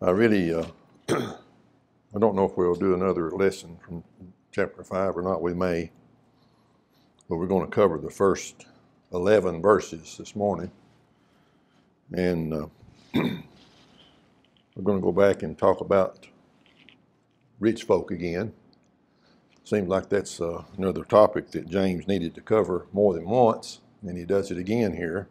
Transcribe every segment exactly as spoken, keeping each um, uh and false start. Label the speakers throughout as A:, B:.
A: I really, uh, I don't know if we'll do another lesson from chapter five or not. We may, but we're going to cover the first eleven verses this morning. And uh, we're going to go back and talk about rich folk again. Seems like that's uh, another topic that James needed to cover more than once, and he does it again here.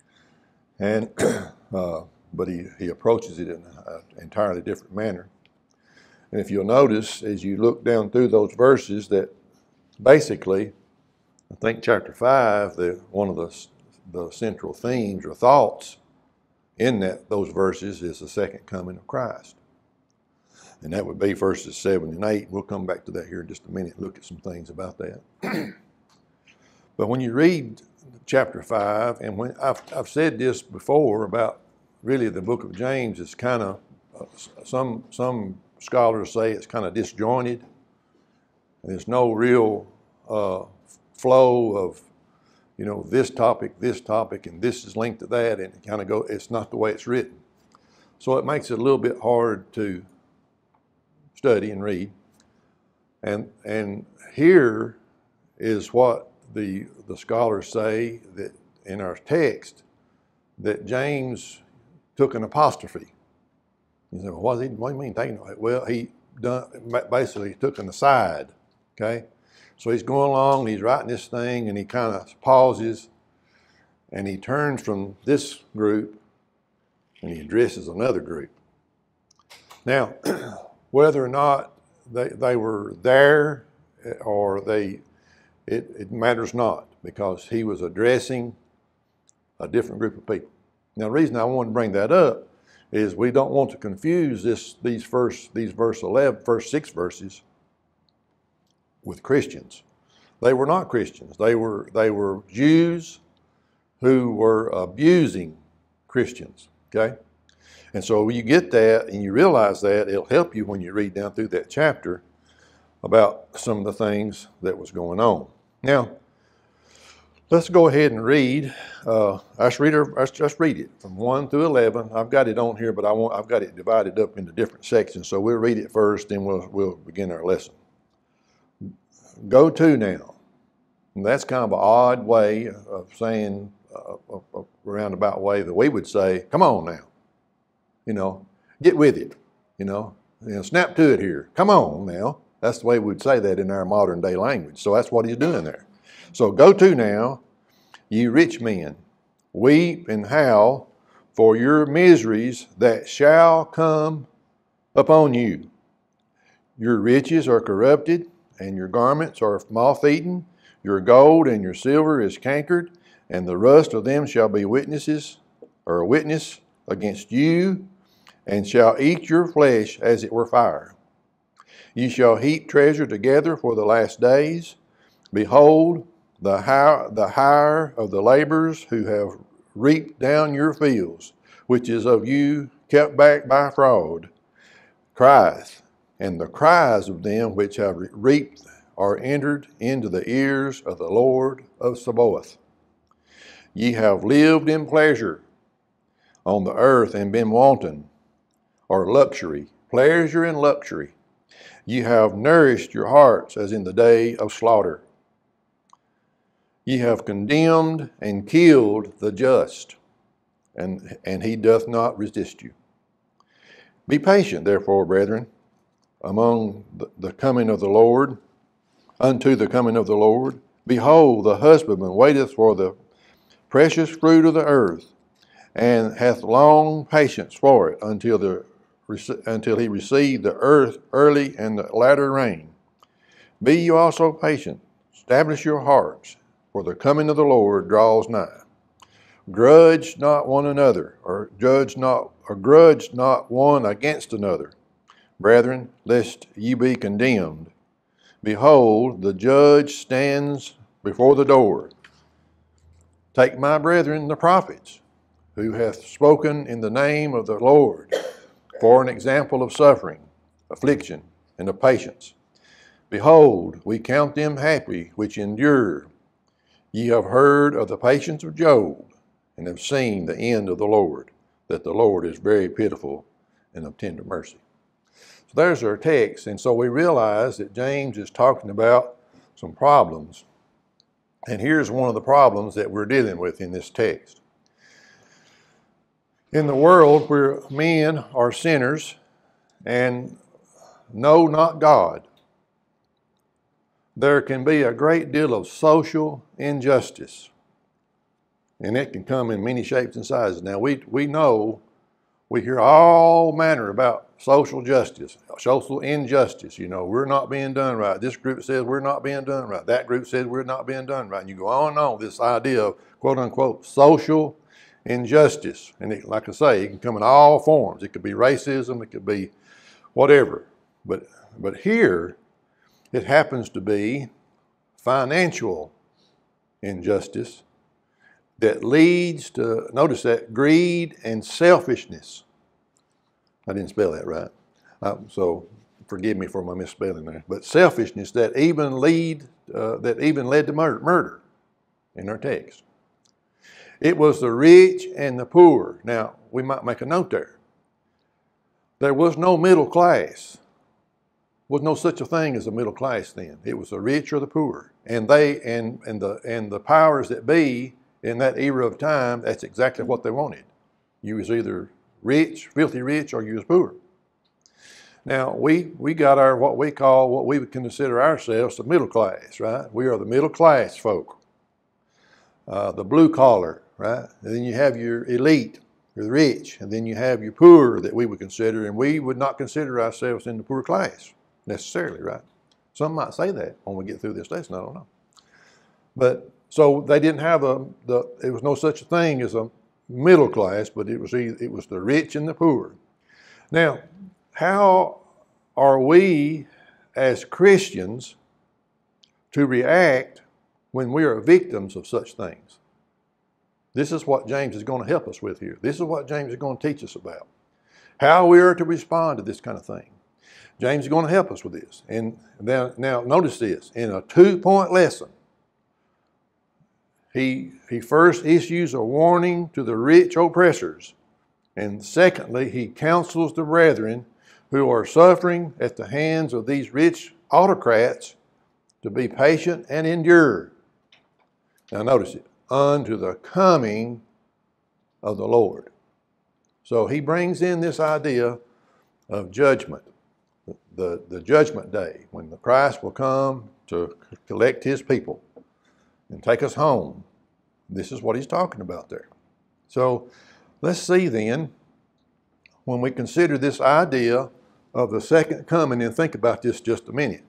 A: And uh, but he, he approaches it in an entirely different manner. And if you'll notice, as you look down through those verses, that basically, I think chapter five, the, one of the, the central themes or thoughts in that those verses is the second coming of Christ. And that would be verses seven and eight. We'll come back to that here in just a minute and look at some things about that. But when you read chapter five, and when I've, I've said this before about really the book of James is kind of, uh, some, some scholars say it's kind of disjointed. There's no real uh, flow of, you know, this topic, this topic, and this is linked to that, and it kind of go, it's not the way it's written. So it makes it a little bit hard to study and read. And and here is what the the scholars say that in our text, that James took an apostrophe. You say, well, what, he, what do you mean taking it? Well, he done, basically took an aside, okay? So he's going along, and he's writing this thing, and he kind of pauses, and he turns from this group, and he addresses another group. Now, whether or not they, they were there or they, it, it matters not, because he was addressing a different group of people. Now, the reason I wanted to bring that up is we don't want to confuse this, these first, these verse eleven, first six verses with Christians. They were not Christians. They were, they were Jews who were abusing Christians, okay? And so when you get that and you realize that, it'll help you when you read down through that chapter about some of the things that was going on. Now, let's go ahead and read. Uh, let's read. Let's just read it from one through eleven. I've got it on here, but I want. I've got it divided up into different sections. So we'll read it first, then we'll we'll begin our lesson. Go to now. And that's kind of an odd way of saying, uh, a, a roundabout way that we would say, "Come on now, you know, get with it, you know, you know, snap to it here. Come on now." That's the way we would say that in our modern day language. So that's what he's doing there. So go to now, ye rich men, weep and howl for your miseries that shall come upon you. Your riches are corrupted, and your garments are moth-eaten. Your gold and your silver is cankered, and the rust of them shall be witnesses, or a witness against you, and shall eat your flesh as it were fire. Ye shall heap treasure together for the last days. Behold, the hire, the hire of the laborers who have reaped down your fields, which is of you kept back by fraud, crieth, and the cries of them which have reaped are entered into the ears of the Lord of Sabaoth. Ye have lived in pleasure on the earth and been wanton, or luxury, pleasure and luxury. Ye have nourished your hearts as in the day of slaughter. Ye have condemned and killed the just, and, and he doth not resist you. Be patient, therefore, brethren, among the, the coming of the Lord, unto the coming of the Lord. Behold, the husbandman waiteth for the precious fruit of the earth, and hath long patience for it until the until he receive the earth early and the latter rain. Be you also patient, establish your hearts, for the coming of the Lord draws nigh. Grudge not one another, or judge not, or grudge not one against another, brethren, lest ye be condemned. Behold, the judge stands before the door. Take my brethren the prophets, who hath spoken in the name of the Lord, for an example of suffering, affliction, and of patience. Behold, we count them happy which endure. Ye have heard of the patience of Job, and have seen the end of the Lord, that the Lord is very pitiful and of tender mercy. So there's our text. And so we realize that James is talking about some problems. And here's one of the problems that we're dealing with in this text. In the world where men are sinners and know not God, there can be a great deal of social injustice. And it can come in many shapes and sizes. Now, we, we know, we hear all manner about social justice, social injustice. You know, we're not being done right. This group says we're not being done right. That group says we're not being done right. And you go on and on, this idea of, quote unquote, social injustice. And it, like I say, it can come in all forms. It could be racism, it could be whatever. But, but here, it happens to be financial injustice that leads to, notice that, greed and selfishness. I didn't spell that right, uh, so forgive me for my misspelling there. But selfishness that even lead, uh, that even led to murder, murder in our text. It was the rich and the poor. Now, we might make a note there. There was no middle class. Was no such a thing as a middle class then. It was the rich or the poor. And they and, and the and the powers that be in that era of time, that's exactly what they wanted. You was either rich, filthy rich, or you was poor. Now we we got our what we call what we would consider ourselves the middle class, right? We are the middle class folk. Uh, the blue collar, right? And then you have your elite, you're the rich, and then you have your poor that we would consider, and we would not consider ourselves in the poor class. Necessarily, right? Some might say that when we get through this lesson, I don't know. But so they didn't have a, the, there was no such a thing as a middle class, but it was either, it was the rich and the poor. Now, how are we as Christians to react when we are victims of such things? This is what James is going to help us with here. This is what James is going to teach us about. How we are to respond to this kind of thing. James is going to help us with this. And now, now notice this. In a two-point lesson, he, he first issues a warning to the rich oppressors. And secondly, he counsels the brethren who are suffering at the hands of these rich autocrats to be patient and endure. Now notice it. Unto the coming of the Lord. So he brings in this idea of judgment. The, the judgment day, when the Christ will come to collect his people and take us home. This is what he's talking about there. So let's see then, when we consider this idea of the second coming, and think about this just a minute.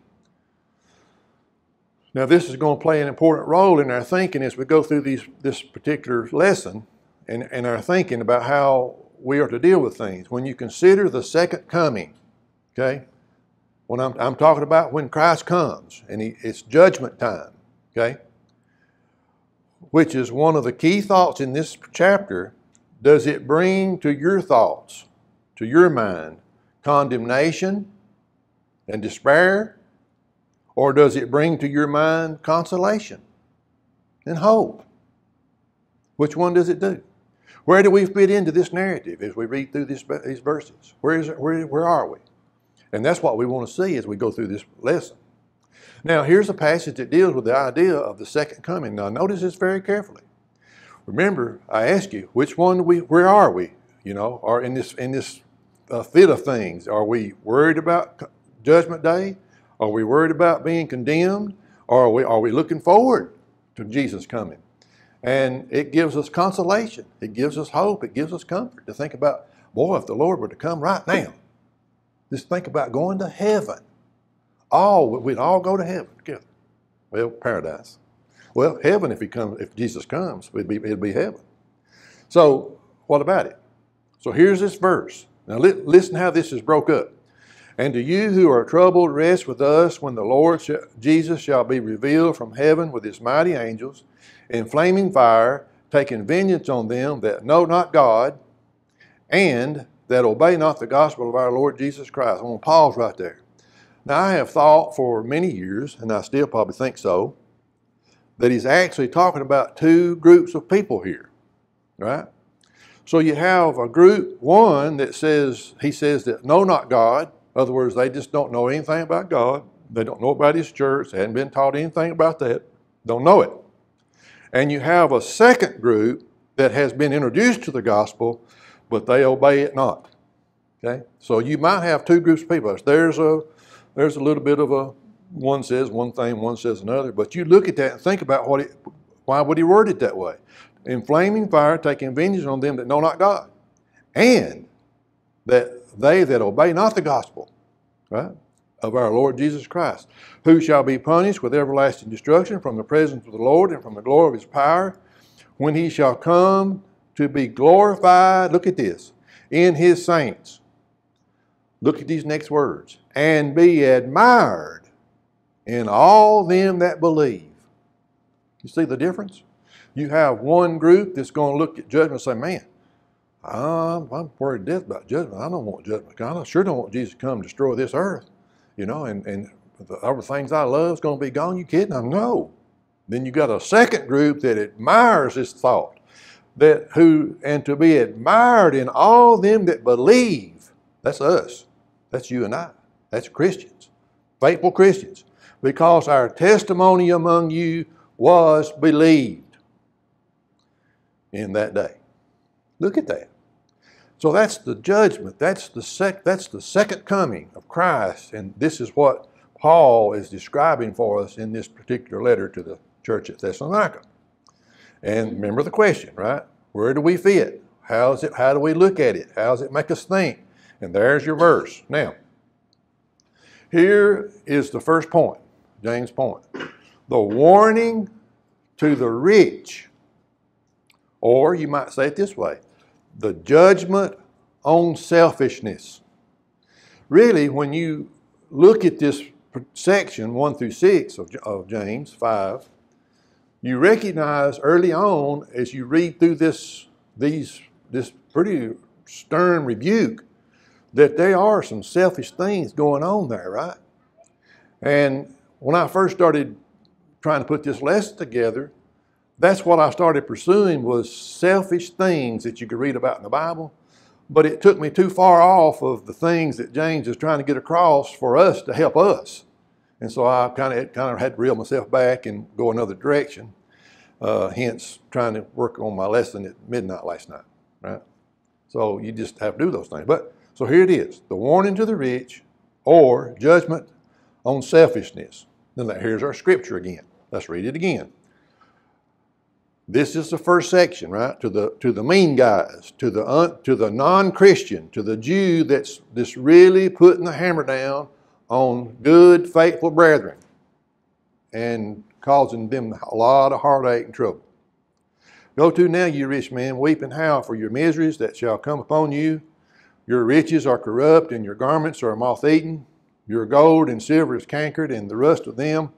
A: Now this is going to play an important role in our thinking as we go through these, this particular lesson and, and our thinking about how we are to deal with things. When you consider the second coming, okay? When I'm, I'm talking about when Christ comes, and he, it's judgment time, okay? Which is one of the key thoughts in this chapter. Does it bring to your thoughts, to your mind, condemnation and despair? Or does it bring to your mind consolation and hope? Which one does it do? Where do we fit into this narrative as we read through this, these verses? Where is it, where, where are we? And that's what we want to see as we go through this lesson. Now, here's a passage that deals with the idea of the second coming. Now, notice this very carefully. Remember, I asked you, which one do we, where are we? You know, or in this, in this uh, fit of things, are we worried about judgment day? Are we worried about being condemned? Or are we, are we looking forward to Jesus coming? And it gives us consolation. It gives us hope. It gives us comfort to think about, boy, if the Lord were to come right now, just think about going to heaven. All, we'd all go to heaven together. Well, paradise. Well, heaven, if he comes, if Jesus comes, it'd be, it'd be heaven. So, what about it? So here's this verse. Now li listen how this is broke up. And to you who are troubled, rest with us when the Lord sh Jesus shall be revealed from heaven with his mighty angels in flaming fire, taking vengeance on them that know not God, and that obey not the gospel of our Lord Jesus Christ. I'm going to pause right there. Now, I have thought for many years, and I still probably think so, that he's actually talking about two groups of people here, right? So you have a group, one that says, he says that know not God. In other words, they just don't know anything about God. They don't know about his church. They hadn't been taught anything about that. Don't know it. And you have a second group that has been introduced to the gospel, but they obey it not. Okay? So you might have two groups of people. There's a, there's a little bit of a, one says one thing, one says another. But you look at that and think about what it, why would he word it that way? In flaming fire, taking vengeance on them that know not God, and that they that obey not the gospel, right, of our Lord Jesus Christ, who shall be punished with everlasting destruction from the presence of the Lord and from the glory of his power, when he shall come to be glorified, look at this, in his saints. Look at these next words. And be admired in all them that believe. You see the difference? You have one group that's going to look at judgment and say, man, I'm, I'm worried to death about judgment. I don't want judgment. I sure don't want Jesus to come destroy this earth. You know, and, and the other things I love is going to be gone. You kidding? I know. Then you got a second group that admires this thought, that who and to be admired in all them that believe. That's us. That's you and I. That's Christians, faithful Christians, because our testimony among you was believed in that day. Look at that. So that's the judgment. That's the sec that's the second coming of Christ, and this is what Paul is describing for us in this particular letter to the church at Thessalonica. And remember the question, right? Where do we fit? How is it? How do we look at it? How does it make us think? And there's your verse. Now, here is the first point, James' point. The warning to the rich, or you might say it this way, the judgment on selfishness. Really, when you look at this section, one through six of, of James five, you recognize early on as you read through this, these, this pretty stern rebuke that there are some selfish things going on there, right? And when I first started trying to put this lesson together, that's what I started pursuing, was selfish things that you could read about in the Bible. But it took me too far off of the things that James is trying to get across for us to help us. And so I kind of kind of had to reel myself back and go another direction. Uh, hence, trying to work on my lesson at midnight last night, right? So you just have to do those things. But so here it is: the warning to the rich, or judgment on selfishness. Then here's our scripture again. Let's read it again. This is the first section, right? To the to the mean guys, to the un, to the non-Christian, to the Jew that's that's really putting the hammer down on good, faithful brethren, and causing them a lot of heartache and trouble. Go to now, you rich men, weep and howl for your miseries that shall come upon you. Your riches are corrupt, and your garments are moth-eaten. Your gold and silver is cankered, and the rust of them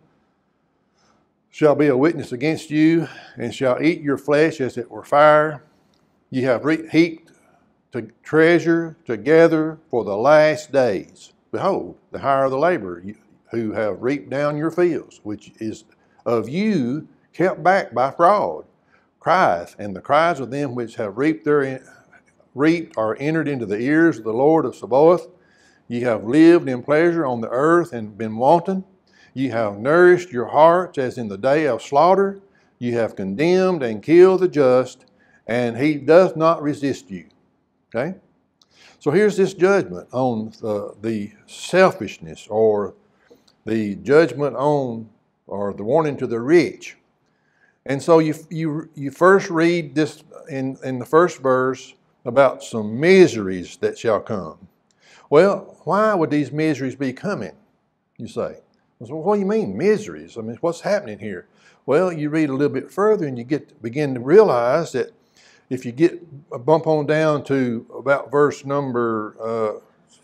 A: shall be a witness against you, and shall eat your flesh as it were fire. You have heaped to treasure together for the last days. Behold, the hire of the laborer who have reaped down your fields, which is of you kept back by fraud, crieth, and the cries of them which have reaped their reaped are entered into the ears of the Lord of Sabaoth. Ye have lived in pleasure on the earth and been wanton. Ye have nourished your hearts as in the day of slaughter. You have condemned and killed the just, and he doth not resist you. Okay? So here's this judgment on the, the selfishness, or the judgment on, or the warning to the rich. And so you, you, you first read this in, in the first verse about some miseries that shall come. Well, why would these miseries be coming, you say? So what do you mean, miseries? I mean, what's happening here? Well, you read a little bit further and you get begin to realize that if you get a bump on down to about verse number uh,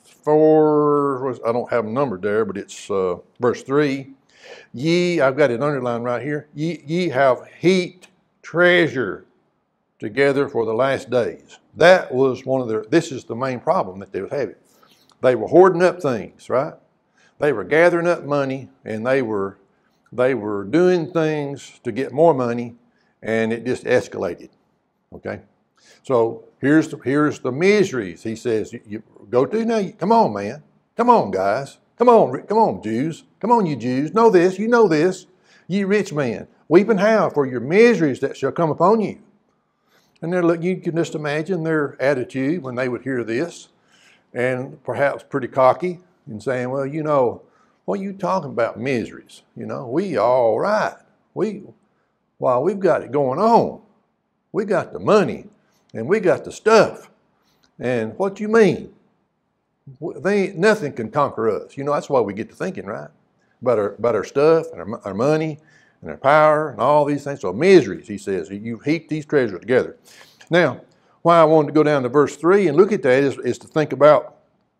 A: four, I don't have a number there, but it's uh, verse three. Ye, I've got it underlined right here, ye, ye have heaped treasure together for the last days. That was one of their, this is the main problem that they were having. They were hoarding up things, right? They were gathering up money, and they were they were doing things to get more money, and it just escalated. Okay? So Here's the, here's the miseries. He says, you, you go to now. You, come on, man. Come on, guys. Come on, come on, Jews. Come on, you Jews. Know this. You know this. Ye rich men, weep and howl for your miseries that shall come upon you. And they're, look, you can just imagine their attitude when they would hear this, and perhaps pretty cocky and saying, well, you know, what are you talking about, miseries? You know, we all right. We, well, we've got it going on. We got the money and we got the stuff. And what you mean? They ain't, nothing can conquer us. You know, that's why we get to thinking, right? About our, about our stuff and our, our money and our power and all these things. So miseries, he says, you heap these treasures together. Now, why I wanted to go down to verse three and look at that is, is to think about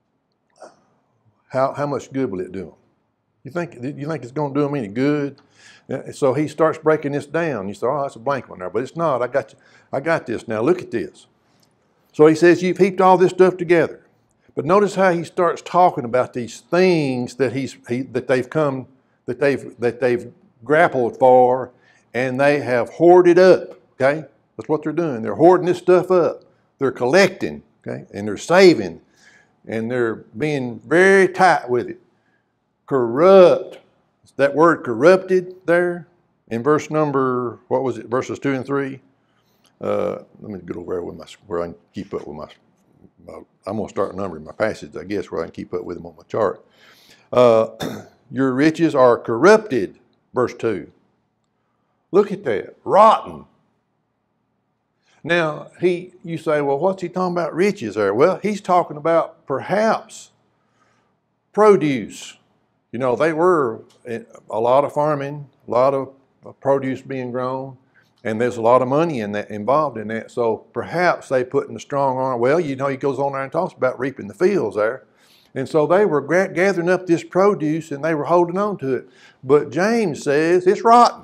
A: how, how much good will it do them? You think, you think it's going to do them any good? So he starts breaking this down. You say, oh, that's a blank one there, but it's not. I got, you, I got this. Now look at this. So he says, you've heaped all this stuff together. But notice how he starts talking about these things that he's he, that they've come that they've that they've grappled for, and they have hoarded up. Okay, that's what they're doing. They're hoarding this stuff up. They're collecting. Okay, and they're saving, and they're being very tight with it. Corrupt. That word corrupted there in verse number, what was it? Verses two and three. Uh, let me get over there with my where I can keep up with my. I'm going to start numbering my passages, I guess, where I can keep up with them on my chart. Uh, your riches are corrupted, verse two. Look at that, rotten. Now, he, you say, well, what's he talking about riches there? Well, he's talking about perhaps produce. You know, they were a lot of farming, a lot of produce being grown. And there's a lot of money in that involved in that. So perhaps they put in a strong arm. Well, you know, he goes on there and talks about reaping the fields there. And so they were gathering up this produce and they were holding on to it. But James says it's rotten.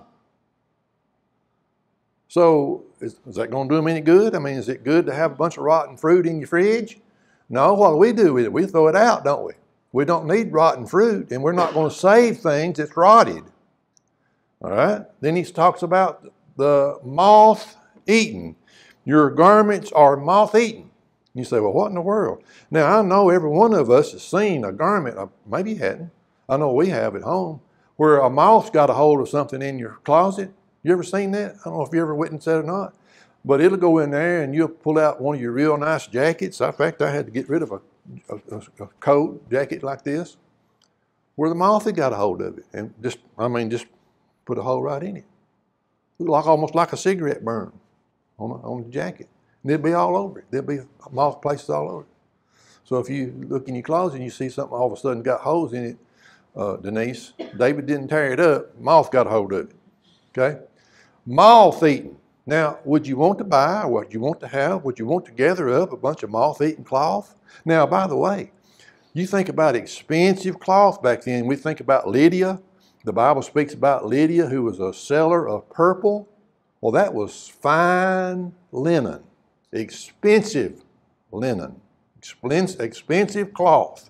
A: So is, is that going to do them any good? I mean, is it good to have a bunch of rotten fruit in your fridge? No, what do we do with it? We throw it out, don't we? We don't need rotten fruit, and we're not going to save things that's rotted. All right? Then he talks about the moth-eaten. Your garments are moth-eaten. You say, well, what in the world? Now, I know every one of us has seen a garment, maybe you hadn't. I know we have at home, where a moth's got a hold of something in your closet. You ever seen that? I don't know if you ever witnessed that or not. But it'll go in there and you'll pull out one of your real nice jackets. In fact, I had to get rid of a, a, a coat, jacket like this, where the moth had got a hold of it. And just, I mean, just put a hole right in it. Like almost like a cigarette burn on, a, on the jacket. And it'll be all over it. There'll be moth places all over it. So if you look in your closet and you see something all of a sudden got holes in it, uh, Denise, David didn't tear it up, moth got a hold of it. Okay? Moth-eaten. Now, would you want to buy, or would you want to have, would you want to gather up a bunch of moth-eaten cloth? Now, by the way, you think about expensive cloth back then. We think about Lydia. The Bible speaks about Lydia, who was a seller of purple. Well, that was fine linen, expensive linen, expensive cloth.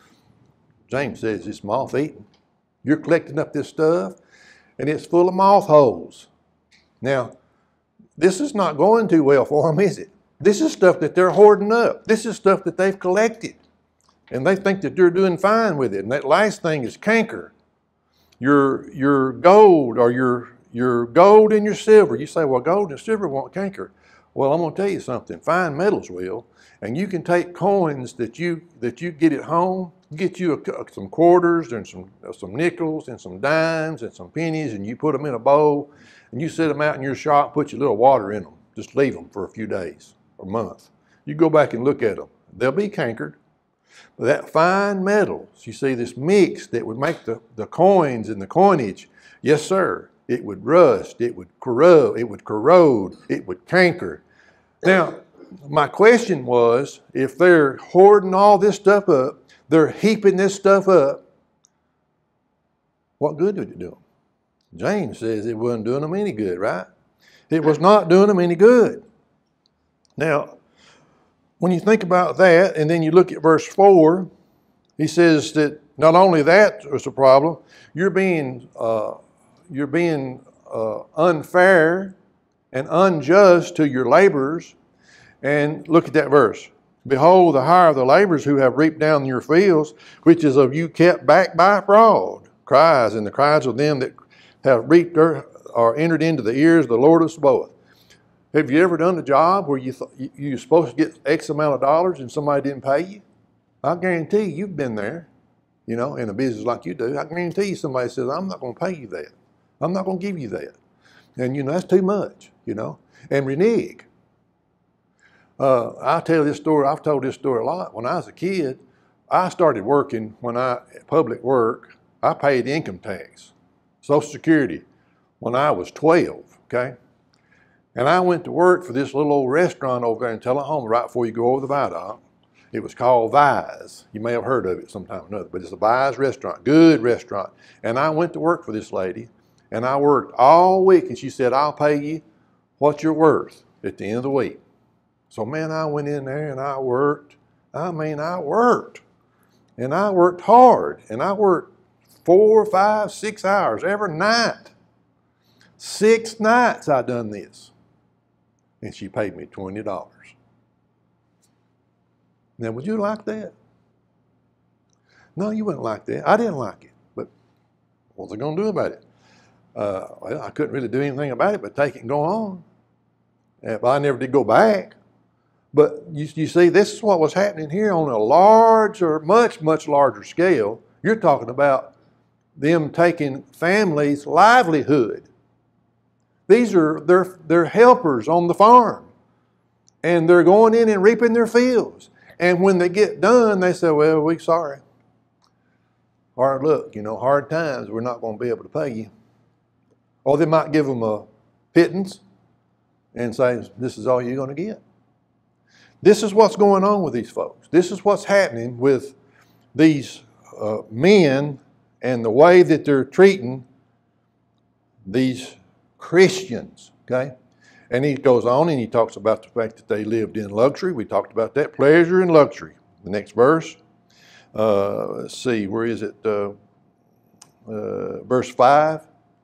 A: James says it's moth-eaten. You're collecting up this stuff, and it's full of moth holes. Now, this is not going too well for them, is it? This is stuff that they're hoarding up. This is stuff that they've collected, and they think that they're doing fine with it. And that last thing is canker. Your, your gold or your, your gold and your silver. You say, well, gold and silver won't canker. Well, I'm going to tell you something. Fine metals will. And you can take coins that you, that you get at home, get you a, some quarters and some, some nickels and some dimes and some pennies, and you put them in a bowl, and you set them out in your shop, put your little water in them. Just leave them for a few days or a month. You go back and look at them. They'll be cankered. But that fine metals, you see this mix that would make the, the coins and the coinage, yes, sir, it would rust, it would corrode, it would corrode, it would canker. Now, my question was, if they're hoarding all this stuff up, they're heaping this stuff up, what good would it do them? James says it wasn't doing them any good, right? It was not doing them any good. Now, when you think about that, and then you look at verse four, he says that not only that is a problem, you're being, uh, you're being uh, unfair and unjust to your laborers, And look at that verse. Behold, the hire of the laborers who have reaped down your fields, which is of you kept back by fraud, cries, and the cries of them that have reaped or are entered into the ears of the Lord of Sabaoth. Have you ever done a job where you th- you're supposed to get X amount of dollars and somebody didn't pay you? I guarantee you, you've been there, you know, in a business like you do. I guarantee you somebody says, I'm not going to pay you that. I'm not going to give you that. And, you know, that's too much, you know. And renege. Uh, I tell this story, I've told this story a lot. When I was a kid, I started working when I, public work, I paid income tax, Social Security, when I was twelve, okay? And I went to work for this little old restaurant over there in Tullahoma right before you go over the viaduct. It was called Vi's. You may have heard of it sometime or another, but it's a Vi's restaurant, good restaurant. And I went to work for this lady, and I worked all week, and she said, I'll pay you what you're worth at the end of the week. So, man, I went in there and I worked. I mean, I worked. And I worked hard. And I worked four, five, six hours every night. Six nights I done this. And she paid me twenty dollars. Now, would you like that? No, you wouldn't like that. I didn't like it. But what was I going to do about it? Uh, well, I couldn't really do anything about it but take it and go on. Uh, but I never did go back. But you, you see, this is what was happening here on a large or much, much larger scale. You're talking about them taking families' livelihood. These are their, their helpers on the farm. And they're going in and reaping their fields. And when they get done, they say, well, we're sorry. Hard luck, you know, hard times, we're not going to be able to pay you. Or they might give them a pittance and say, this is all you're going to get. This is what's going on with these folks. This is what's happening with these uh, men and the way that they're treating these Christians, okay? And he goes on and he talks about the fact that they lived in luxury. We talked about that, pleasure and luxury. The next verse, uh, let's see, where is it? Uh, uh, verse five.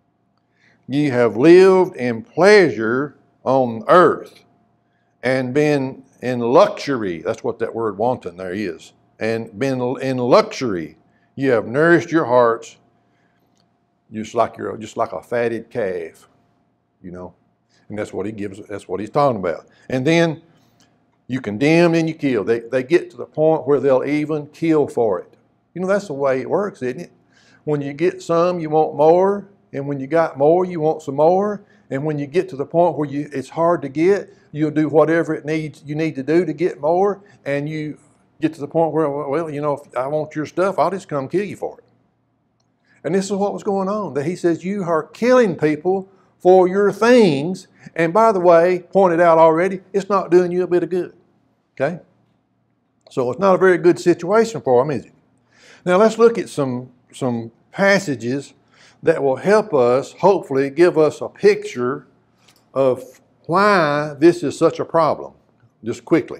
A: Ye have lived in pleasure on earth and been in luxury. That's what that word wanton there is. And been in luxury. You have nourished your hearts just like you're just like a fatted calf, you know. And that's what he gives, that's what he's talking about. And then you condemn and you kill. They, they get to the point where they'll even kill for it. You know, that's the way it works, isn't it? When you get some, you want more. And when you got more, you want some more. And when you get to the point where you, it's hard to get, you'll do whatever it needs you need to do to get more. And you get to the point where, well, you know, if I want your stuff, I'll just come kill you for it. And this is what was going on. That he says, you are killing people for your things. And by the way, pointed out already, it's not doing you a bit of good. Okay? So it's not a very good situation for them, is it? Now let's look at some, some passages that will help us, hopefully, give us a picture of why this is such a problem. Just quickly.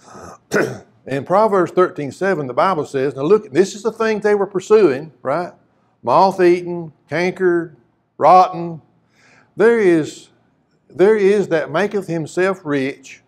A: In Proverbs thirteen seven, the Bible says, now look, this is the thing they were pursuing, right? Moth-eaten, cankered, rotten. There is, there is that maketh himself rich,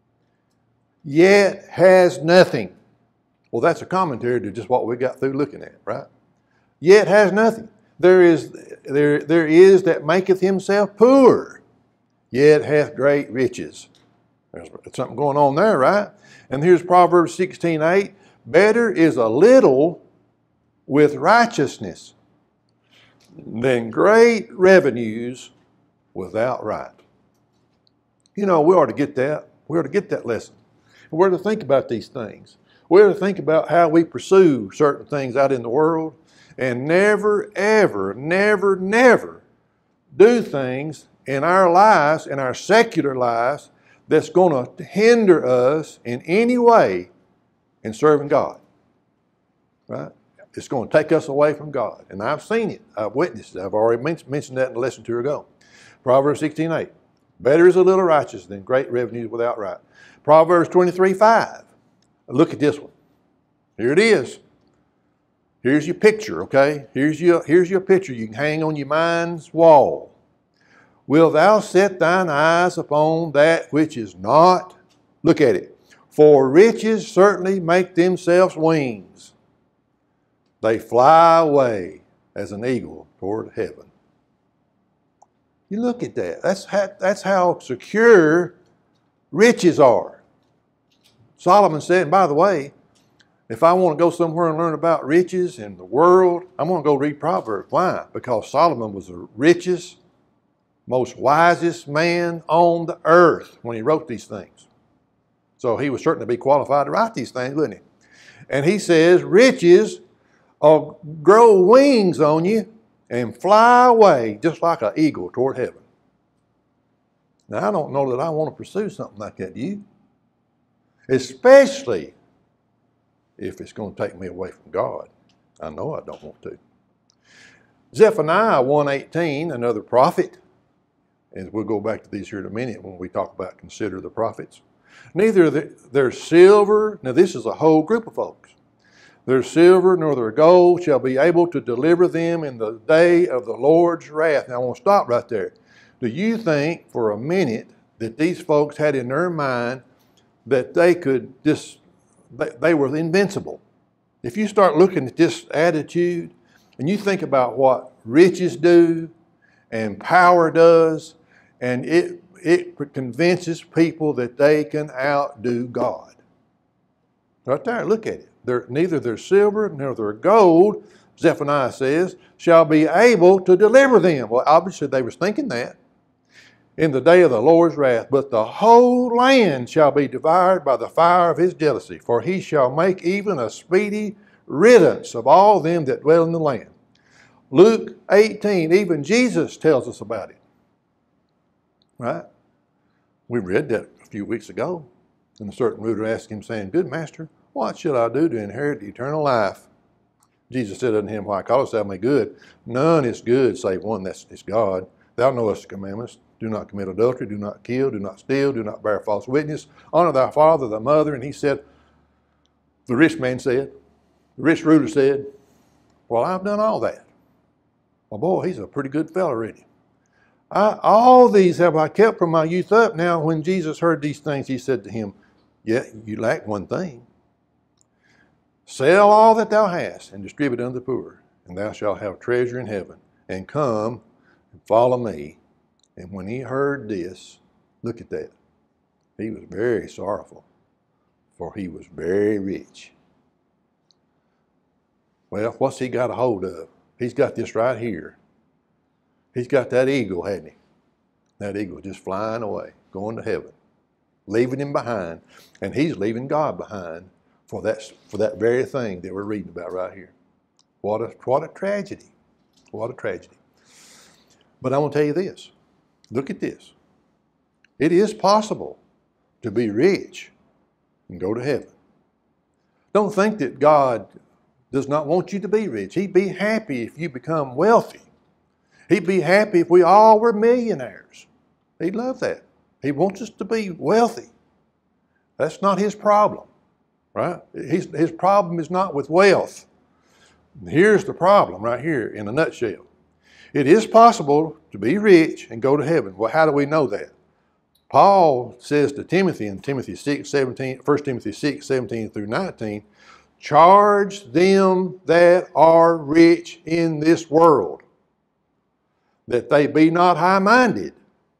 A: yet has nothing. Well, that's a commentary to just what we got through looking at, right? Yet has nothing. There is, there, there is that maketh himself poor, yet hath great riches. There's something going on there, right? And here's Proverbs sixteen eight. Better is a little with righteousness than great revenues without right. You know, we ought to get that. We ought to get that lesson. We ought to think about these things. We ought to think about how we pursue certain things out in the world and never, ever, never, never do things in our lives, in our secular lives, that's going to hinder us in any way in serving God. Right? It's going to take us away from God. And I've seen it. I've witnessed it. I've already mentioned that in a lesson two ago. Proverbs sixteen eight. Better is a little righteous than great revenues without right. Proverbs twenty-three five. Look at this one. Here it is. Here's your picture, okay? Here's your, here's your picture you can hang on your mind's wall. Wilt thou set thine eyes upon that which is not Look at it. For riches certainly make themselves wings. They fly away as an eagle toward heaven. You look at that. That's how, that's how secure riches are. Solomon said, and by the way, if I want to go somewhere and learn about riches and the world, I'm going to go read Proverbs. Why? Because Solomon was the richest, most wisest man on the earth when he wrote these things. So he was certainly be qualified to write these things, wouldn't he? And he says, riches will grow wings on you and fly away just like an eagle toward heaven. Now, I don't know that I want to pursue something like that, do you? Especially if it's going to take me away from God. I know I don't want to. Zephaniah one eighteen, another prophet, and we'll go back to these here in a minute when we talk about consider the prophets. Neither their silver, now this is a whole group of folks, their silver nor their gold shall be able to deliver them in the day of the Lord's wrath. Now I want to stop right there. Do you think for a minute that these folks had in their mind that they could just, they, they were invincible? If you start looking at this attitude and you think about what riches do and power does, and it, it convinces people that they can outdo God. Right there, look at it. They're, neither their silver nor their gold, Zephaniah says, shall be able to deliver them. Well, obviously they was thinking that. In the day of the Lord's wrath, but the whole land shall be devoured by the fire of his jealousy, for he shall make even a speedy riddance of all them that dwell in the land. Luke eighteen, even Jesus tells us about it. Right? We read that a few weeks ago. And a certain ruler asked him, saying, Good master, what shall I do to inherit eternal life? Jesus said unto him, Why callest thou me good? None is good save one, that is God. Thou knowest the commandments. Do not commit adultery, do not kill, do not steal, do not bear false witness. Honor thy father, thy mother. And he said, the rich man said, the rich ruler said, Well, I've done all that. Well, boy, he's a pretty good fellow, isn't he? I, all these have I kept from my youth up. Now, when Jesus heard these things, he said to him, Yeah, you lack one thing. Sell all that thou hast and distribute unto the poor, and thou shalt have treasure in heaven. And come and follow me. And when he heard this, look at that. He was very sorrowful, for he was very rich. Well, what's he got a hold of? He's got this right here. He's got that eagle, hasn't he? That eagle just flying away, going to heaven, leaving him behind. And he's leaving God behind for that, for that very thing that we're reading about right here. What a, what a tragedy. What a tragedy. But I want to tell you this. Look at this. It is possible to be rich and go to heaven. Don't think that God does not want you to be rich. He'd be happy if you become wealthy. He'd be happy if we all were millionaires. He'd love that. He wants us to be wealthy. That's not his problem, right? His, his problem is not with wealth. Here's the problem right here in a nutshell. It is possible to be rich and go to heaven. Well, how do we know that? Paul says to Timothy in Timothy six, seventeen, First Timothy six, seventeen through nineteen, charge them that are rich in this world, that they be not high-minded,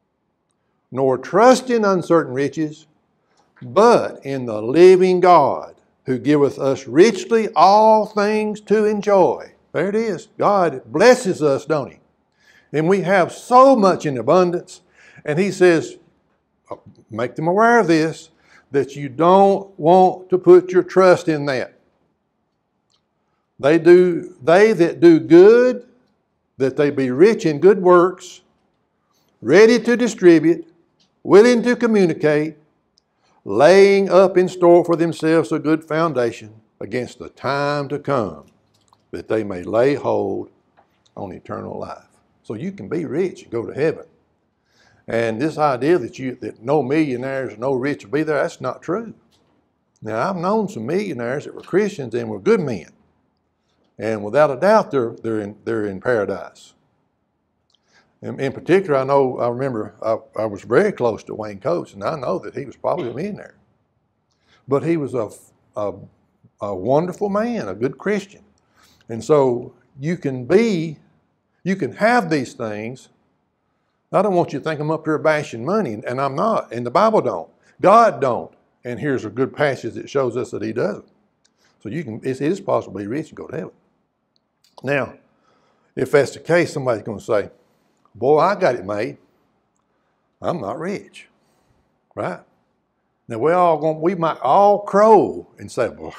A: nor trust in uncertain riches, but in the living God, who giveth us richly all things to enjoy. There it is. God blesses us, don't he? And we have so much in abundance. And he says, make them aware of this, that you don't want to put your trust in that. They do, they that do good, that they be rich in good works, ready to distribute, willing to communicate, laying up in store for themselves a good foundation against the time to come, that they may lay hold on eternal life. So you can be rich and go to heaven. And this idea that you that no millionaires, no rich will be there, that's not true. Now, I've known some millionaires that were Christians and were good men. And without a doubt, they're, they're, in, they're in paradise. In, in particular, I know, I remember I, I was very close to Wayne Coates, and I know that he was probably a millionaire. but he was a, a, a wonderful man, a good Christian. And so you can be, you can have these things. I don't want you to think I'm up here bashing money, and I'm not, and the Bible don't. God don't. And here's a good passage that shows us that he doesn't. So you can, it is possible to be rich and go to heaven. Now, if that's the case, somebody's going to say, boy, I got it made. I'm not rich, right? Now, we all going, we might all crow and say, well,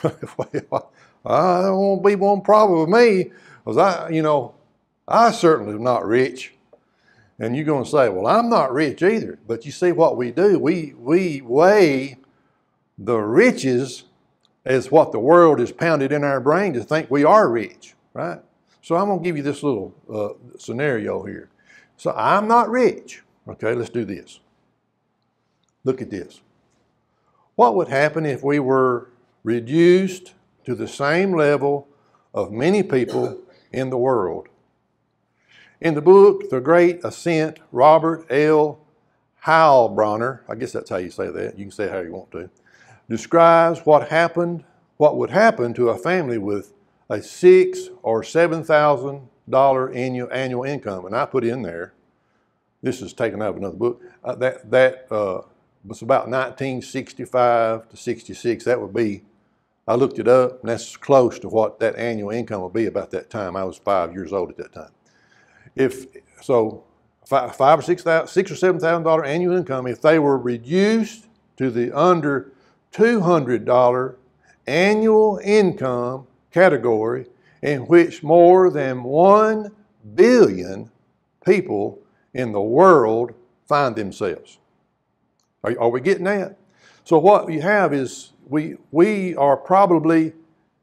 A: I don't want to be one problem with me, because I, you know, I certainly am not rich. And you're going to say, well, I'm not rich either. But you see what we do, we, we weigh the riches as what the world has pounded in our brain to think we are rich, right? So I'm going to give you this little uh, scenario here. So I'm not rich. Okay, let's do this. Look at this. What would happen if we were reduced to the same level of many people in the world? In the book, The Great Ascent, Robert L. Heilbronner, I guess that's how you say that, you can say it how you want to, describes what happened, what would happen to a family with a six or seven thousand dollar annual annual income. And I put in there, this is taken out of another book, uh, that that uh, was about nineteen sixty-five to sixty-six. That would be, I looked it up, and that's close to what that annual income would be about that time. I was five years old at that time. If so, five, five or six thousand, six or seven thousand dollar annual income, if they were reduced to the under two hundred dollar annual income category, in which more than one billion people in the world find themselves. Are, are we getting that? So what you have is we we are probably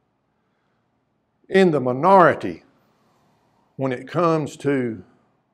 A: in the minority when it comes to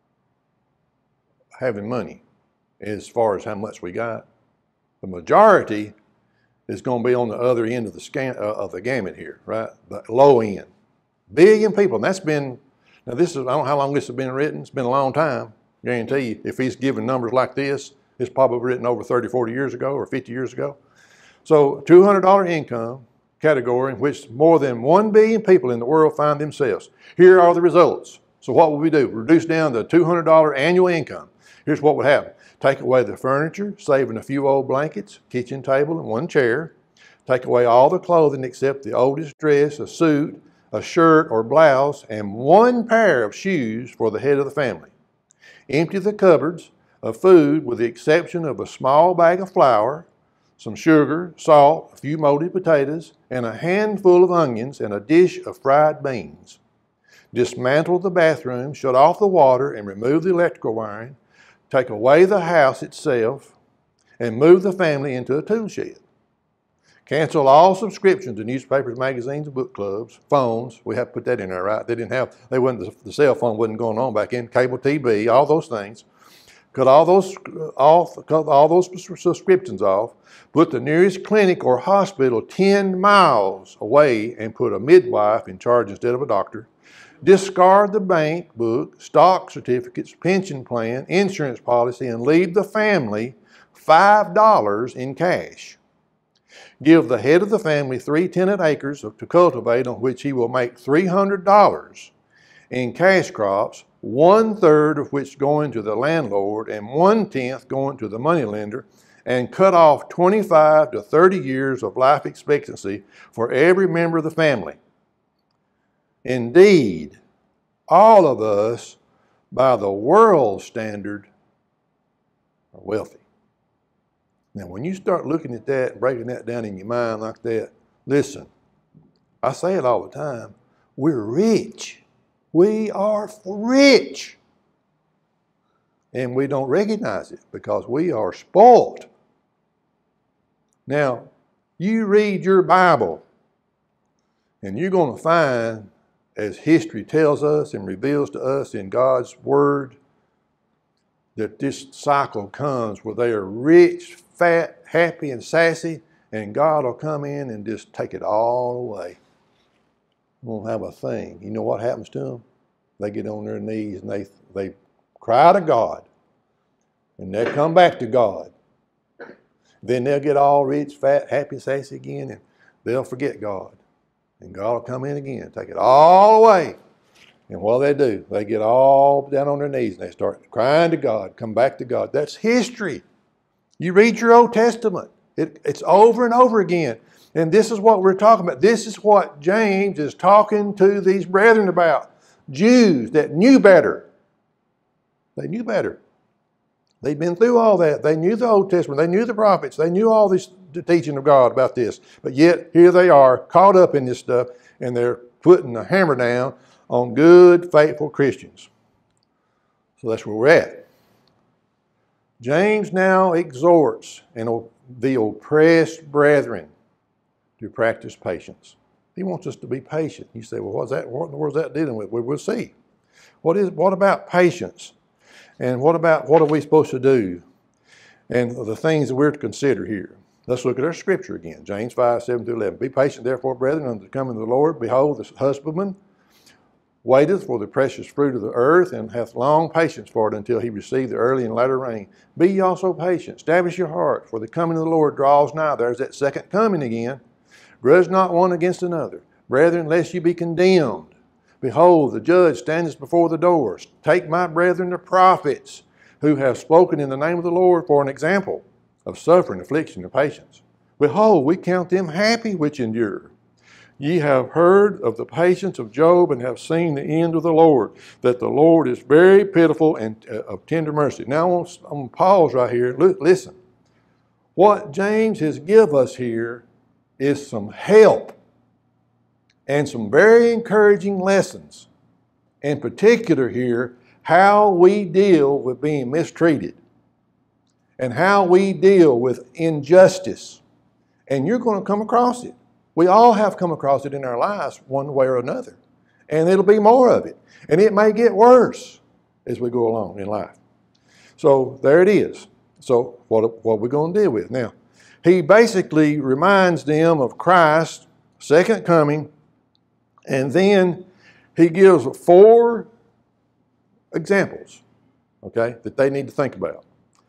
A: having money as far as how much we got. The majority is going to be on the other end of the scan, uh, of the gamut here, right? The low end. Billion people, and that's been, now this is, I don't know how long this has been written. It's been a long time. I guarantee you, if he's giving numbers like this, it's probably written over thirty, forty years ago or fifty years ago. So two hundred dollar income category in which more than one billion people in the world find themselves. Here are the results. So what would we do? Reduce down the two hundred dollar annual income. Here's what would happen. Take away the furniture, saving a few old blankets, kitchen table, and one chair. Take away all the clothing except the oldest dress, a suit, a shirt or blouse, and one pair of shoes for the head of the family. Empty the cupboards of food with the exception of a small bag of flour, some sugar, salt, a few molded potatoes, and a handful of onions and a dish of fried beans. Dismantle the bathroom, shut off the water, and remove the electrical wiring. Take away the house itself and move the family into a tool shed. Cancel all subscriptions to newspapers, magazines, and book clubs, phones. We have to put that in there, right? They didn't have, they wasn't, the cell phone wasn't going on back then, cable T V, all those things. Cut all those off, cut all those subscriptions off. Put the nearest clinic or hospital ten miles away and put a midwife in charge instead of a doctor. Discard the bank book, stock certificates, pension plan, insurance policy, and leave the family five dollars in cash. Give the head of the family three tenant acres to cultivate on which he will make three hundred dollars in cash crops, one-third of which going to the landlord and one-tenth going to the moneylender, and cut off twenty-five to thirty years of life expectancy for every member of the family. Indeed, all of us, by the world standard, are wealthy. Now, when you start looking at that and breaking that down in your mind like that, listen, I say it all the time, we're rich. We are rich. And we don't recognize it because we are spoiled. Now, you read your Bible, and you're going to find, as history tells us and reveals to us in God's Word, that this cycle comes where they are rich, fat, happy, and sassy, and God will come in and just take it all away. Won't have a thing. You know what happens to them? They get on their knees and they, they cry to God, and they come back to God. Then they'll get all rich, fat, happy, sassy again, and they'll forget God. And God will come in again, take it all away. And what they do, they get all down on their knees and they start crying to God, come back to God. That's history. You read your Old Testament. It, it's over and over again. And this is what we're talking about. This is what James is talking to these brethren about. Jews that knew better. They knew better. They'd been through all that. They knew the Old Testament. They knew the prophets. They knew all this the teaching of God about this. But yet, here they are, caught up in this stuff, and they're putting the hammer down on good, faithful Christians. So that's where we're at. James now exhorts the oppressed brethren to practice patience. He wants us to be patient. You say, well, what's that? What in the world is that dealing with? Well, we'll see. What is? What about patience? And what about what are we supposed to do? And the things that we're to consider here. Let's look at our scripture again. James five, seven through eleven. Be patient, therefore, brethren, unto the coming of the Lord. Behold, the husbandman waiteth for the precious fruit of the earth, and hath long patience for it until he receive the early and latter rain. Be ye also patient. Establish your heart, for the coming of the Lord draws nigh. There's that second coming again. Grudge not one against another. Brethren, lest ye be condemned. Behold, the judge standeth before the doors. Take my brethren the prophets, who have spoken in the name of the Lord, for an example of suffering, affliction, and patience. Behold, we count them happy which endure. Ye have heard of the patience of Job, and have seen the end of the Lord, that the Lord is very pitiful and uh, of tender mercy. Now, I'm going to pause right here. Look, listen. What James has given us here is some help and some very encouraging lessons. In particular here, how we deal with being mistreated and how we deal with injustice. And you're going to come across it. We all have come across it in our lives one way or another. And it'll be more of it. And it may get worse as we go along in life. So there it is. So what, what are we going to deal with? Now, he basically reminds them of Christ's second coming, and then he gives four examples, okay, that they need to think about.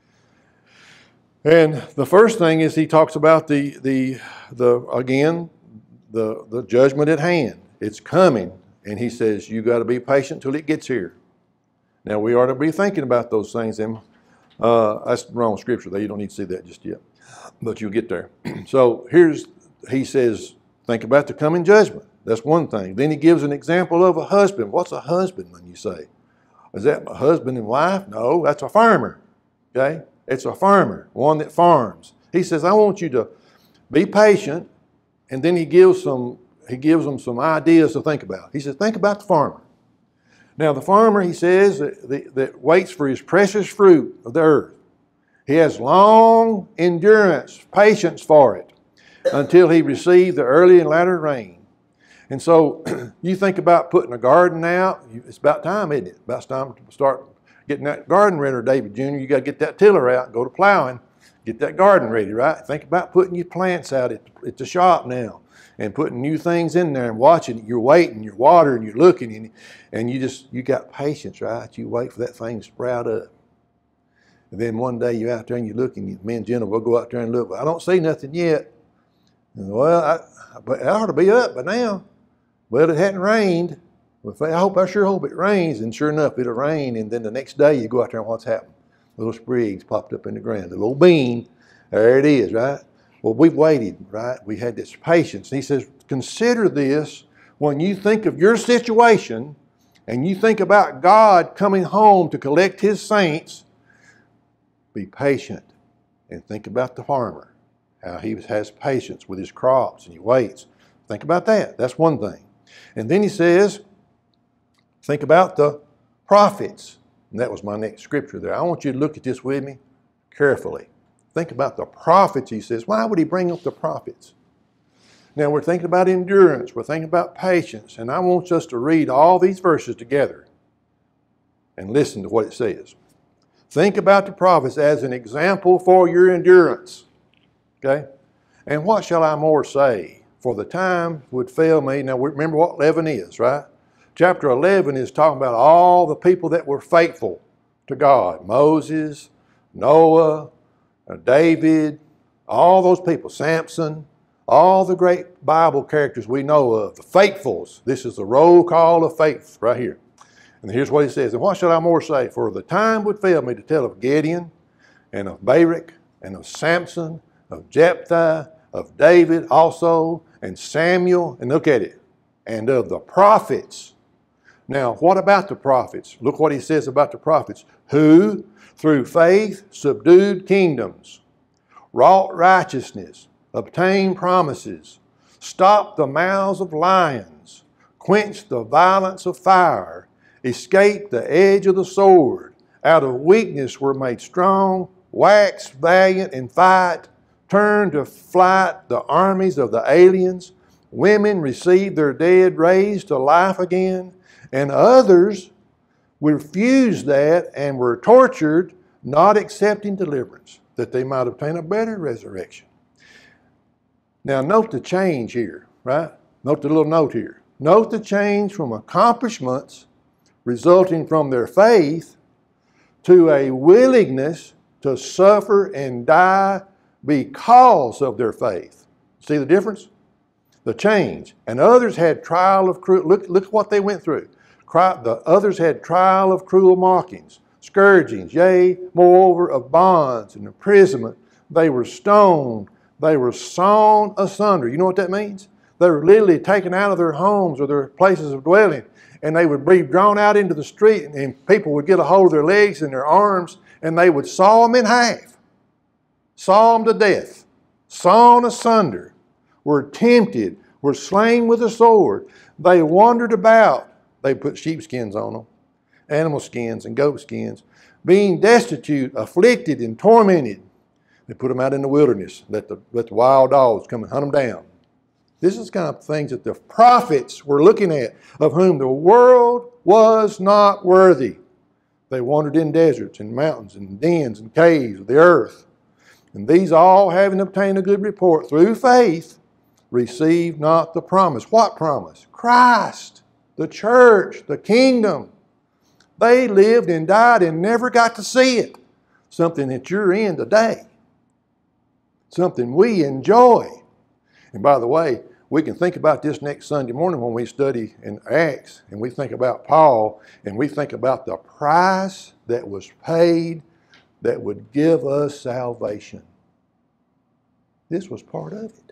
A: And the first thing is he talks about the, the, the again, the, the judgment at hand. It's coming, and he says, you got to be patient till it gets here. Now, we ought to be thinking about those things. And, uh, that's the wrong scripture, though. You don't need to see that just yet. But you'll get there. So here's, he says, think about the coming judgment. That's one thing. Then he gives an example of a husband. What's a husbandman, you say? Is that a husband and wife? No, that's a farmer. Okay? It's a farmer, one that farms. He says, I want you to be patient, and then he gives some, he gives them some ideas to think about. He says, think about the farmer. Now, the farmer, he says, that, that waits for his precious fruit of the earth. He has long endurance, patience for it, until he receives the early and latter rain. And so you think about putting a garden out. It's about time, isn't it? About time to start getting that garden ready, David Junior You got to get that tiller out, go to plowing, get that garden ready, right? Think about putting your plants out at, at the shop now and putting new things in there and watching it. You're waiting, you're watering, you're looking, and, and you just, you got patience, right? You wait for that thing to sprout up. And then one day you're out there and you're looking, me and Jenna will go out there and look. I don't see nothing yet. And, well, I, but it ought to be up by now. Well, it hadn't rained. Well, I hope, I sure hope it rains. And sure enough, it'll rain. And then the next day you go out there and what's happened? Little sprigs popped up in the ground. The little bean, there it is, right? Well, we've waited, right? We had this patience. And he says, consider this when you think of your situation and you think about God coming home to collect his saints. Be patient and think about the farmer, how he has patience with his crops and he waits. Think about that. That's one thing. And then he says, think about the prophets. And that was my next scripture there. I want you to look at this with me carefully. Think about the prophets, he says. Why would he bring up the prophets? Now, we're thinking about endurance. We're thinking about patience. And I want us to read all these verses together and listen to what it says. Think about the prophets as an example for your endurance. Okay? And what shall I more say? For the time would fail me. Now, remember what eleven is, right? Chapter eleven is talking about all the people that were faithful to God. Moses, Noah, David, All those people, Samson, all the great Bible characters we know of, the faithfuls. This is the roll call of faith right here. And here's what he says, and what shall I more say? For the time would fail me to tell of Gideon and of Barak and of Samson, of Jephthah, of David also, and Samuel, and look at it, and of the prophets. Now, what about the prophets? Look what he says about the prophets. Who, through faith, subdued kingdoms, wrought righteousness, obtained promises, stopped the mouths of lions, quenched the violence of fire, escaped the edge of the sword, out of weakness were made strong, waxed valiant in fight, turned to flight the armies of the aliens, women received their dead raised to life again, and others refused that and were tortured, not accepting deliverance, that they might obtain a better resurrection. Now note the change here, right? Note the little note here. Note the change from accomplishments resulting from their faith to a willingness to suffer and die because of their faith. See the difference? The change. And others had trial of cruel, look, look what they went through. The others had trial of cruel mockings, scourgings, yea, moreover of bonds and imprisonment. They were stoned. They were sawn asunder. You know what that means? They were literally taken out of their homes or their places of dwelling, and they would be drawn out into the street, and people would get a hold of their legs and their arms, and they would saw them in half, saw them to death, sawn asunder, were tempted, were slain with a sword. They wandered about. They put sheepskins on them, animal skins and goat skins, being destitute, afflicted, and tormented. They put them out in the wilderness, let the, let the wild dogs come and hunt them down. This is kind of things that the prophets were looking at, of whom the world was not worthy. They wandered in deserts and mountains and dens and caves of the earth. And these all, having obtained a good report through faith, received not the promise. What promise? Christ, the church, the kingdom. They lived and died and never got to see it. Something that you're in today. Something we enjoy. And by the way, we can think about this next Sunday morning when we study in Acts, and we think about Paul, and we think about the price that was paid that would give us salvation. This was part of it.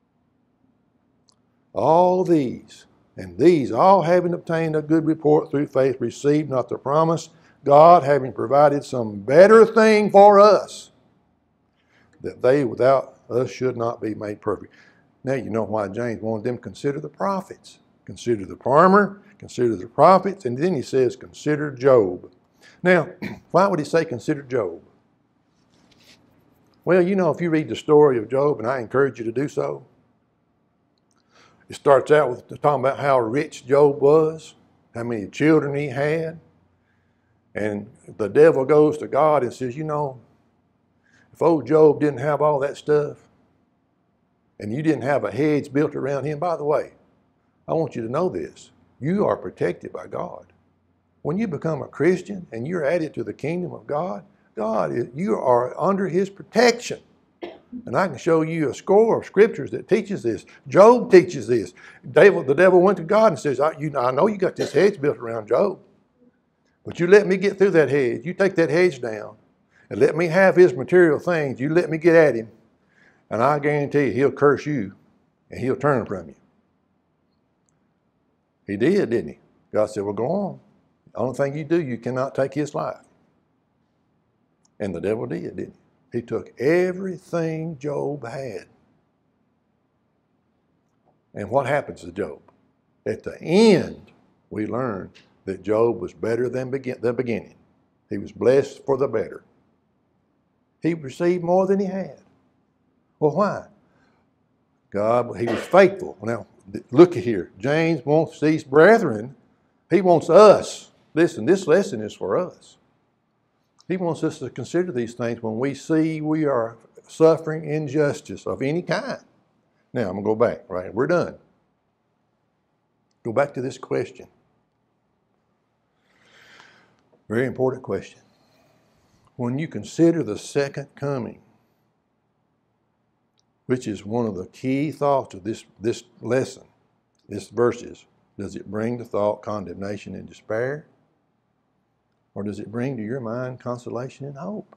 A: All these, and these, all having obtained a good report through faith, received not the promise, God having provided some better thing for us, that they without us should not be made perfect. Now you know why James wanted them to consider the prophets. Consider the farmer, consider the prophets, and then he says, consider Job. Now, why would he say consider Job? Well, you know, if you read the story of Job, and I encourage you to do so, it starts out with talking about how rich Job was, how many children he had, and the devil goes to God and says, you know, if old Job didn't have all that stuff, and you didn't have a hedge built around him, by the way, I want you to know this. You are protected by God. When you become a Christian and you're added to the kingdom of God, God, you are under his protection. And I can show you a score of scriptures that teaches this. Job teaches this. Devil, the devil went to God and says, I, you, I know you got this hedge built around Job, but you let me get through that hedge. You take that hedge down and let me have his material things. You let me get at him. And I guarantee you, he'll curse you and he'll turn from you. He did, didn't he? God said, well, go on. The only thing you do, you cannot take his life. And the devil did, didn't he? He took everything Job had. And what happens to Job? At the end, we learn that Job was better than begin the beginning. He was blessed for the better. He received more than he had. Well, why? God, he was faithful. Now, look at here. James wants these brethren. He wants us. Listen, this lesson is for us. He wants us to consider these things when we see we are suffering injustice of any kind. Now, I'm going to go back, right? We're done. Go back to this question. Very important question. When you consider the second coming which is one of the key thoughts of this, this lesson, this verses. Does it bring to thought condemnation and despair? Or does it bring to your mind consolation and hope?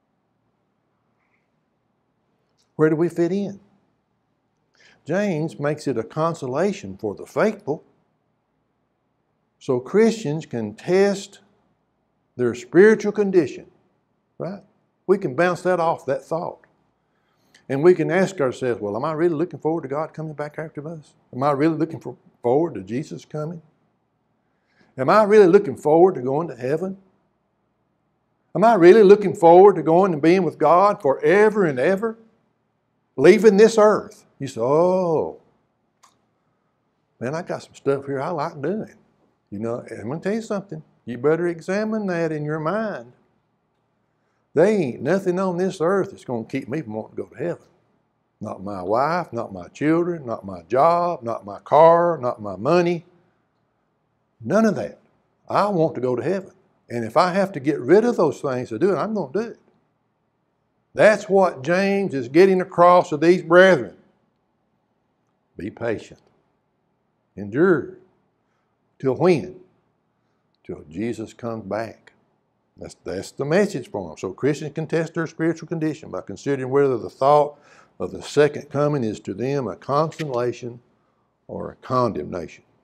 A: Where do we fit in? James makes it a consolation for the faithful, so Christians can test their spiritual condition, right? We can bounce that off, that thought. And we can ask ourselves, well, am I really looking forward to God coming back after us? Am I really looking for, forward to Jesus coming? Am I really looking forward to going to heaven? Am I really looking forward to going and being with God forever and ever? Leaving this earth. You say, oh, man, I got some stuff here I like doing. You know, and I'm going to tell you something. You better examine that in your mind. There ain't nothing on this earth that's going to keep me from wanting to go to heaven. Not my wife, not my children, not my job, not my car, not my money. None of that. I want to go to heaven. And if I have to get rid of those things to do it, I'm going to do it. That's what James is getting across to these brethren. Be patient. Endure. Till when? Till Jesus comes back. That's, that's the message for them. So Christians can test their spiritual condition by considering whether the thought of the second coming is to them a consolation or a condemnation.